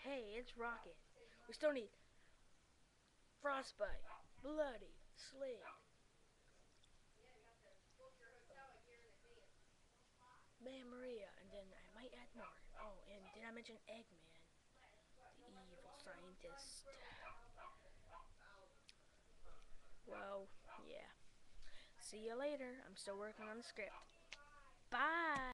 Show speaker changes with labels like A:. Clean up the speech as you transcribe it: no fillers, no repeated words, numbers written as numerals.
A: Hey, it's Rocket. We still need Frostbite, Bloody, Slade, Man Maria, and then I might add more. Oh, and did I mention Eggman, the evil scientist? Well, yeah. See you later. I'm still working on the script. Bye!